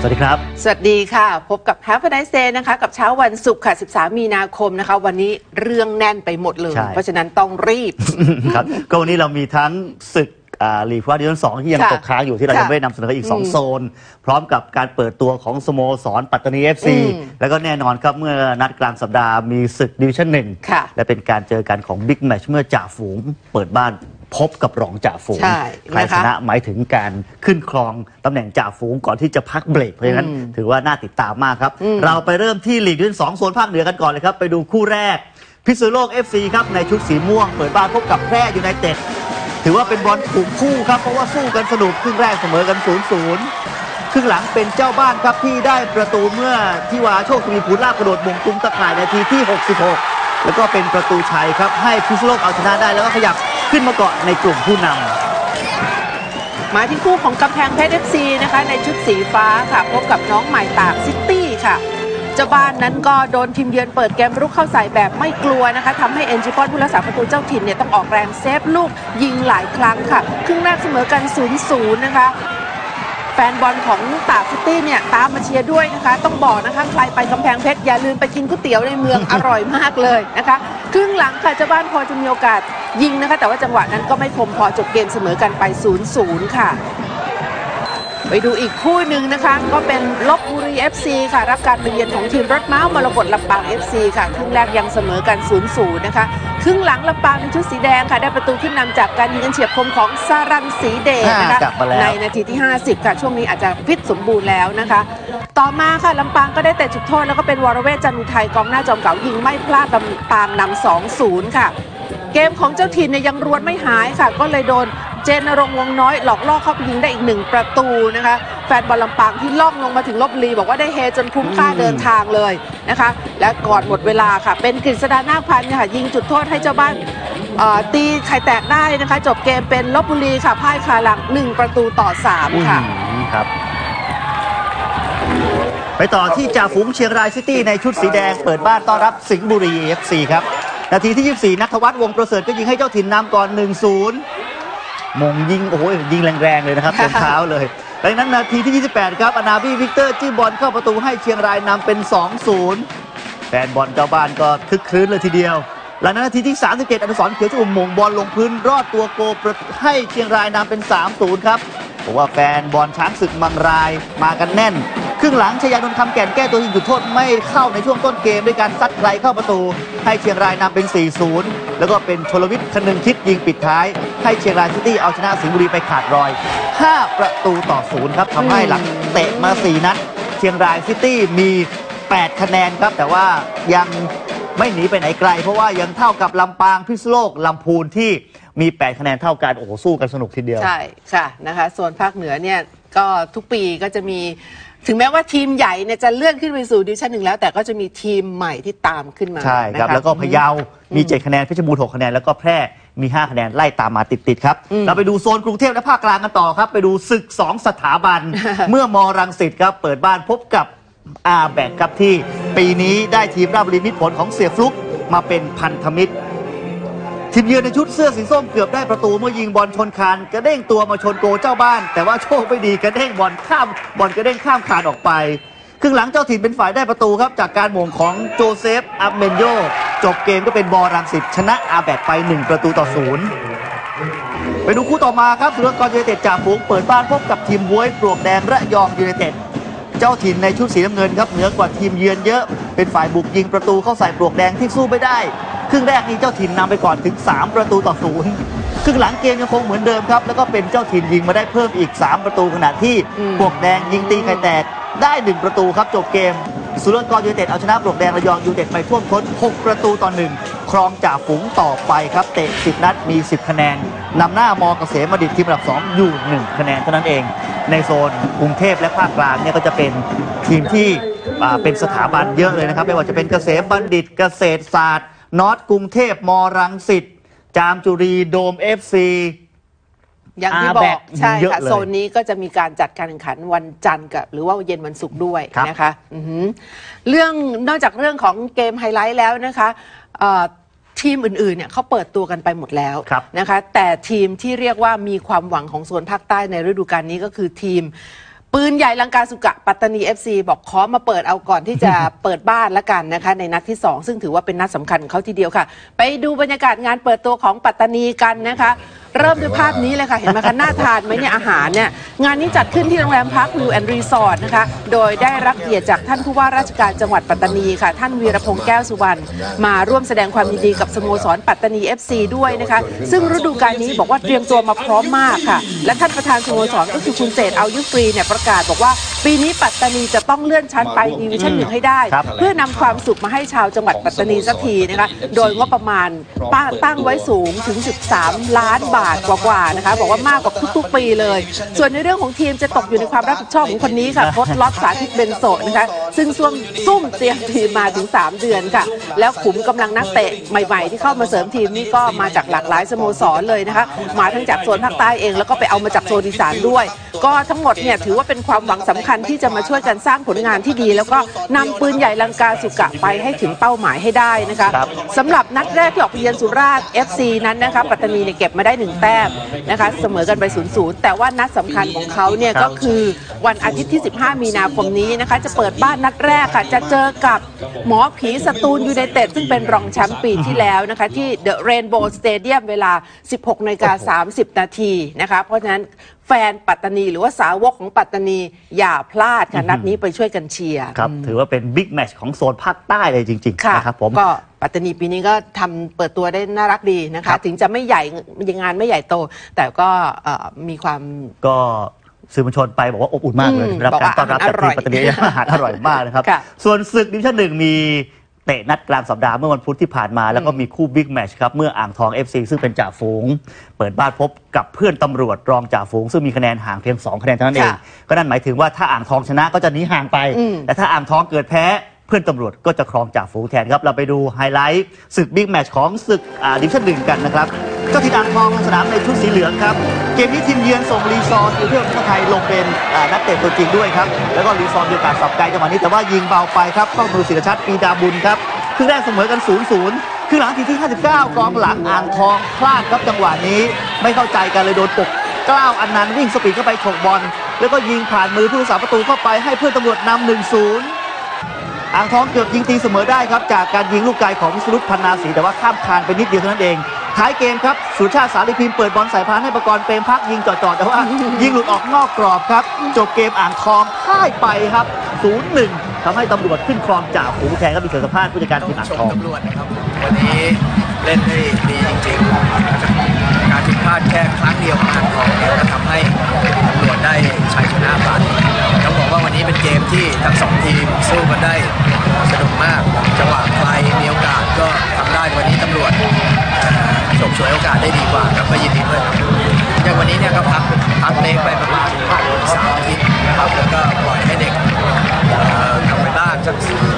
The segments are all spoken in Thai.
วัสดีครับสวัสดีค่ะพบกับ Have a Nice Day นะคะกับเช้าวันศุกร์ค่ะ13 มีนาคมนะคะวันนี้เรื่องแน่นไปหมดเลยเพราะฉะนั้นต้องรีบครับก็วันนี้เรามีทั้งศึกลีกว่าดิวิชั่น2ที่ยังตกค้างอยู่ที่เรายังไม่ได้นำเสนออีก2โซนพร้อมกับการเปิดตัวของสโมสรปัตตานี FC แล้วก็แน่นอนครับเมื่อนัดกลางสัปดาห์มีศึกดิวิชั่น1และเป็นการเจอกันของบิ๊กแมตช์เมื่อจ่าฝูงเปิดบ้านพบกับรองจ่าฝูงใครชนะหมายถึงการขึ้นครองตำแหน่งจ่าฝูงก่อนที่จะพักเบรกเพราะฉะนั้นถือว่าน่าติดตามมากครับเราไปเริ่มที่ลีกดิวิชั่น2โซนภาคเหนือกันก่อนเลยครับไปดูคู่แรกพิษณุโลก FC ครับในชุดสีม่วงเปิดบ้านพบกับแพร่ยูไนเต็ดถือว่าเป็นบอลถูกคู่ครับเพราะว่าสู้กันสนุกครึ่งแรกเสมอกัน 0-0 ครึ่งหลังเป็นเจ้าบ้านครับที่ได้ประตูเมื่อที่วาโชคทวีภูลาภกระโดดมงตุ้มตะข่ายนาทีที่66แล้วก็เป็นประตูชัยครับให้พิษณุโลกเอาชนะได้แล้วก็ขยับขึ้นมาเกาะในกลุ่มผู้นำมาที่คู่ของกำแพงเพชร FC นะคะในชุดสีฟ้าค่ะพบกับน้องใหม่ตากซิตี้ค่ะเจ้าบ้านนั้นก็โดนทีมเยือนเปิดเกมรุกเข้าใส่แบบไม่กลัวนะคะทำให้เอ็นจิปอนผู้รักษาประตูเจ้าถิ่นเนี่ยต้องออกแรงเซฟลูกยิงหลายครั้งค่ะครึ่งแรกเสมอกัน 0-0 นะคะแฟนบอลของตากซิตี้เนี่ยตามมาเชียร์ด้วยนะคะต้องบอกนะคะใครไปกำแพงเพชรอย่าลืมไปกินก๋วยเตี๋ยวในเมือง อร่อยมากเลยนะคะครึ่งหลังค่ะเจ้าบ้านพอจะมีโอกาสยิงนะคะแต่ว่าจังหวะนั้นก็ไม่คมพอจบเกมเสมอกันไป 0-0 ค่ะไปดูอีกคู่หนึ่งนะคะก็เป็นลพบุรี FC ค่ะรับการไปเยือนของทีมรถม้ามรกตลำปาง FC ค่ะครึ่งแรกยังเสมอกัน 0-0 นะคะครึ่งหลังลำปางในชุดสีแดงค่ะได้ประตูขึ้นนำจากการยิงกันเฉียบคมของสรัญศรีเดชนะคะในนาทีที่50ค่ะช่วงนี้อาจจะฟิตสมบูรณ์แล้วนะคะต่อมาค่ะลำปางก็ได้แต่จุดโทษแล้วก็เป็นวรเวชจันทร์อุทัยกองหน้าจอมเก่ายิงไม่พลาดลำปางนำ 2-0 ค่ะเกมของเจ้าถิ่นเนี่ยยังรวนไม่หายค่ะก็เลยโดนเจนรงค์วงน้อยหลอกล่อเข้าไปยิงได้อีก1ประตูนะคะแฟนบอลลำปางที่ล่องลงมาถึงลพบุรีบอกว่าได้เฮจนคุ้มค่าเดินทางเลยนะคะและก่อนหมดเวลาค่ะเป็นกฤษดานาคพันธ์ค่ะยิงจุดโทษให้เจ้าบ้านตีไข่แตกได้นะคะจบเกมเป็นลพบุรีค่ะพ่ายคาหลัง1-3ค่ะครับไปต่อที่จ่าฝูงเชียงรายซิตี้ในชุดสีแดงเปิดบ้านต้อนรับสิงห์บุรี FC ครับนาทีที่24ณัฐวัฒน์วงประเสริฐก็ยิงให้เจ้าถิ่นนำก่อน 1-0 มงยิงโอ้โหยิงแรงๆเลยนะครับเต็มเท้าเลยดังนั้นนาทีที่28ครับอนาบีวิกเตอร์จี้บอลเข้าประตูให้เชียงรายนำเป็น 2-0 แฟนบอลเจ้าบ้านก็คึกครื้นเลยทีเดียวหลังนาทีที่37อนุสรณ์เขียวชอุ่มมงบอลลงพื้นรอดตัวโกให้เชียงรายนำเป็น 3-0 ครับเพราะว่าแฟนบอลช้างศึกมังรายมากันแน่นครึ่งหลังชยานนท์คำแก่นแก้ตัวยิงจุดโทษไม่เข้าในช่วงต้นเกมด้วยการซัดไกลเข้าประตูให้เชียงรายนำเป็น 4-0 แล้วก็เป็นชลวิทย์คนึงคิดยิงปิดท้ายให้เชียงรายซิตี้เอาชนะสิงห์บุรีไปขาดรอย5-0 ครับทำให้หลังเตะมา4นัดเชียงรายซิตี้มี8คะแนนครับแต่ว่ายังไม่หนีไปไหนไกลเพราะว่ายังเท่ากับลำปางพิษณุโลกลำพูนที่มี8คะแนนเท่ากันโอ้โหสู้กันสนุกทีเดียวใช่ค่ะนะคะส่วนภาคเหนือเนี่ยก็ทุกปีก็จะมีถึงแม้ว่าทีมใหญ่เนี่ยจะเลื่อนขึ้นไปสู่ดิวิชั่น1แล้วแต่ก็จะมีทีมใหม่ที่ตามขึ้นมาใช่ครับแล้วก็พะเยามี7คะแนนเพชรบูรณ์6คะแนนแล้วก็แพร่มี5คะแนนไล่ตามมาติดๆครับเราไปดูโซนกรุงเทพและภาคกลางกันต่อครับไปดูศึก2สถาบัน เมื่อมรังสิตครับเปิดบ้านพบกับอาแบกครับที่ปีนี้ได้ทีมราชบุรีมิตรผลของเสียฟลุกมาเป็นพันธมิตรทีมเยือนในชุดเสื้อสีส้มเกือบได้ประตูเมื่อยิงบอลชนคานกระเด้งตัวมาชนโกเจ้าบ้านแต่ว่าโชคไม่ดีกระเด้งบอลกระเด้งข้ามคานออกไปครึ่งหลังเจ้าถิ่นเป็นฝ่ายได้ประตูครับจากการหม่งของโจเซฟอับเมนโยจบเกมก็เป็นบอรังสิตชนะอาแบกไป1-0ไปดูคู่ต่อมาครับสุรกรยูไนเต็ดจ่าฝูงเปิดบ้านพบกับทีมบ๊วยปลวกแดงระยองยูไนเต็ดเจ้าถิ่นในชุดสีน้ำเงินครับเหนือกว่าทีมเยือนเยอะเป็นฝ่ายบุกยิงประตูเข้าใส่ปลวกแดงที่สู้ไม่ได้ครึ่งแรกนี้เจ้าถิ่นนำไปก่อนถึง3-0ครึ่งหลังเกมยังคงเหมือนเดิมครับแล้วก็เป็นเจ้าถิ่นยิงมาได้เพิ่มอีก3ประตูขณะที่ปลวกแดงยิงตีไข่แตกได้1ประตูครับจบเกมสุรกรยูไนเต็ดเอาชนะปลวกแดงระยองยูไนเต็ดไปท่วมท้น6-1ครองจ่าฝูงต่อไปครับเตะ10นัดมี10คะแนนนำหน้ามเกษมบัณฑิตทีมอันดับ2อยู่1คะแนนเท่านั้นเองในโซนกรุงเทพและภาคกลางเนี่ยก็จะเป็นทีมที่เป็นสถาบันเยอะเลยนะครับไม่ว่าจะเป็นเกษมบัณฑิตเกษตรศาสตร์นอตกรุงเทพมรังสิตจามจุรีโดม FC อย่างที่บอกใช่ค่ะโซนนี้ก็จะมีการจัดการแข่งขันวันจันทร์กับหรือว่าเย็นวันศุกร์ด้วยนะคะเรื่องนอกจากเรื่องของเกมไฮไลท์แล้วนะคะทีมอื่นๆเนี่ยเขาเปิดตัวกันไปหมดแล้วนะคะแต่ทีมที่เรียกว่ามีความหวังของโซนภาคใต้ในฤดูกาลนี้ก็คือทีมปืนใหญ่ลังกาสุกะปัตตานี FC บอกขอมาเปิดเอาก่อนที่จะเปิดบ้านละกันนะคะในนัดที่ 2 ซึ่งถือว่าเป็นนัดสำคัญของเขาทีเดียวค่ะไปดูบรรยากาศงานเปิดตัวของปัตตานีกันนะคะเริ่มด้วยภาพนี้เลยค่ะเห็นไหมคะน่าทานไหมเนี่ยอาหารเนี่ยงานนี้จัดขึ้นที่โรงแรมพักวิวแอนด์รีสอร์ทนะคะโดยได้รับเกียรติจากท่านผู้ว่าราชการจังหวัดปัตตานีค่ะท่านวีรพงษ์แก้วสุวรรณมาร่วมแสดงความยินดีกับสโมสรปัตตานี FC ด้วยนะคะซึ่งฤดูกาลนี้บอกว่าเตรียมตัวมาพร้อมมากค่ะและท่านประธานสโมสรก็คือคุณเศรษฐ์เอายุฟรีเนี่ยประกาศบอกว่าปีนี้ปัตตานีจะต้องเลื่อนชั้นไปดิวิชั่น 1ให้ได้เพื่อนำความสุขมาให้ชาวจังหวัดปัตตานีสักทีนะคะโดยงบประมาณตั้งไว้สูงถึง13 ล้านบาทกว่าๆนะคะบอกว่ามากกว่าทุกๆปีเลยส่วนในเรื่องของทีมจะตกอยู่ในความรับผิดชอบของคนนี้ค่ะโค้ชล็อตสาธิตเบนโซนะคะซึ่งซุ่มเตรียมทีมมาถึง3 เดือนค่ะแล้วขุมกำลังนักเตะใหม่ๆที่เข้ามาเสริมทีมนี่ก็มาจากหลากหลายสโมสรเลยนะคะมาทั้งจากโซนภาคใต้เองแล้วก็ไปเอามาจากโซนอีสานด้วยก็ทั้งหมดเนี่ยถือว่าเป็นความหวังสำคัญที่จะมาช่วยกันสร้างผลงานที่ดีแล้วก็นำปืนใหญ่ลังกาสุกะไปให้ถึงเป้าหมายให้ได้นะคะสำหรับนัดแรกที่ออกไปเยือนสุราษฎร์ FC นั้นนะคะปัตตานีเนี่ยเก็บมาได้1 แต้มนะคะเสมอกันไป 0-0 แต่ว่านัดสำคัญของเขาเนี่ยก็คือวันอาทิตย์ที่15 มีนาคมนี้นะคะจะเปิดบ้านนัดแรกค่ะจะเจอกับหมอผีสตูลยูไนเต็ดซึ่งเป็นรองแชมป์ปีที่แล้วนะคะที่เดอะเรนโบว์สเตเดียมเวลา 16:30 นาทีนะคะเพราะฉะนั้นแฟนปัตตานีหรือว่าสาวกของปัตตานีอย่าพลาดค่ะนัดนี้ไปช่วยกันเชียร์ครับถือว่าเป็นบิ๊กแมตช์ของโซนภาคใต้เลยจริงๆนะครับผมก็ปัตตานีปีนี้ก็ทำเปิดตัวได้น่ารักดีนะคะถึงจะไม่ใหญ่งานไม่ใหญ่โตแต่ก็มีความก็สื่อมวลชนไปบอกว่าอบอุ่นมากเลยรับการต้อนรับจากทีมปัตตานีอาหารอร่อยมากนะครับส่วนศึกดิวิชั่น 1มีเตะนัดกลางสัปดาห์เมื่อวันพุธที่ผ่านมาแล้วก็มีคู่บิ๊กแมตช์ครับเมื่ออ่างทอง FC ซึ่งเป็นจ่าฝูงเปิดบ้านพบกับเพื่อนตำรวจรองจ่าฝูงซึ่งมีคะแนนห่างเพียง2 คะแนนเท่านั้นเองก็นั่นหมายถึงว่าถ้าอ่างทองชนะก็จะหนีห่างไปแต่ถ้าอ่างทองเกิดแพ้เพื่อนตำรวจก็จะครองจ่าฝูงแทนครับเราไปดูไฮไลท์ศึกบิ๊กแมตช์ของศึกดิวิชั่น 1กันนะครับเจ้าถิ่นอ่างทองลงสนามในชุดสีเหลืองครับเกมนี้ทีมเยือนส่งรีซอร์อยู่เพื่อทีมไทยลงเป็นนักเตะตัวจริงด้วยครับแล้วก็รีซอร์มีโอกาสสับไกลจังหวะนี้แต่ว่ายิงเบาไปครับเข้ามือศิรชัดปีดาบุญครับครึ่งแรกเสมอกัน 0-0 คือหลังทีที่ 59 กองหลังอ่างทองพลาดครับจังหวะนี้ไม่เข้าใจกันเลยโดนปกกล้าวอนันต์วิ่งสปีดเข้าไปฉกบอลแล้วก็ยิงผ่านมือผู้รักษาประตูเข้าไปให้เพื่อนตำรวจนำ 1-0 อ่างทองเกือบยิงตีเสมอได้ครับจากการยิงลูกไกลของวิศรุตพันนาศรีแต่ว่าข้ามคานไปนิดเดียวเท่านั้นเองท้ายเกมครับสุชาติสาลีพิมพ์เปิดบอลใส่พานให้ประกรณ์เปรมพักยิงจ่อๆแต่ว่ายิงหลุดออกนอกกรอบครับจบเกมอ่างทองพ่ายไปครับ 0-1 ทำให้ตำรวจขึ้นครองจ่าฝูงแทนครับมีเสือสภาพผู้จัดการทีมอ่างทองตำรวจนะครับวันนี้เล่นได้ดีจริงๆการผิดพลาดแค่ครั้งเดียวของอ่างทองเนี่ยก็ทำให้ตำรวจได้ชัยชนะไปต้องบอกว่าวันนี้เป็นเกมที่ทั้ง2 ทีมสู้กันได้สนุกมากจังหวะใครมีโอกาสก็ทำได้วันนี้ตำรวจฉกฉวยโอกาสได้ดีกว่าครับก็ยินดีด้วยอย่างวันนี้เนี่ยก็พักเล็กไปประมาณ3 อาทิตย์นะครับแล้วก็ปล่อยให้เด็กกลับไปบ้านสัก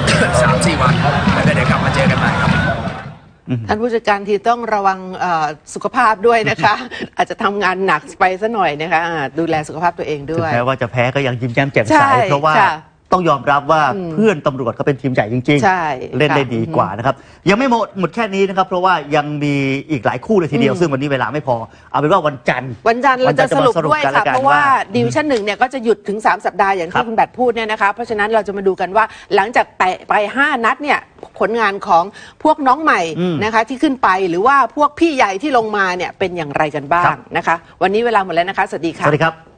3-4 วันแล้วก็เดี๋ยวกลับมาเจอกันใหม่ครับท่านผู้จัดการทีมต้องระวังสุขภาพด้วยนะคะอาจจะทำงานหนักไปซะหน่อยนะคะดูแลสุขภาพตัวเองด้วยแม้ว่าจะแพ้ก็ยังยิ้มแย้มแจ่มใสเพราะว่าต้องยอมรับว่าเพื่อนตำรวจก็เป็นทีมใหญ่จริงๆเล่นได้ดีกว่านะครับยังไม่หมดแค่นี้นะครับเพราะว่ายังมีอีกหลายคู่เลยทีเดียวซึ่งวันนี้เวลาไม่พอเอาเป็นว่าวันจันทร์เราจะสรุปด้วยค่ะเพราะว่าดิวิชั่น 1เนี่ยก็จะหยุดถึง3 สัปดาห์อย่างที่คุณแบทพูดเนี่ยนะคะเพราะฉะนั้นเราจะมาดูกันว่าหลังจากไป5 นัดเนี่ยผลงานของพวกน้องใหม่นะคะที่ขึ้นไปหรือว่าพวกพี่ใหญ่ที่ลงมาเนี่ยเป็นอย่างไรกันบ้างนะคะวันนี้เวลาหมดแล้วนะคะสวัสดีค่ะสวัสดีครับ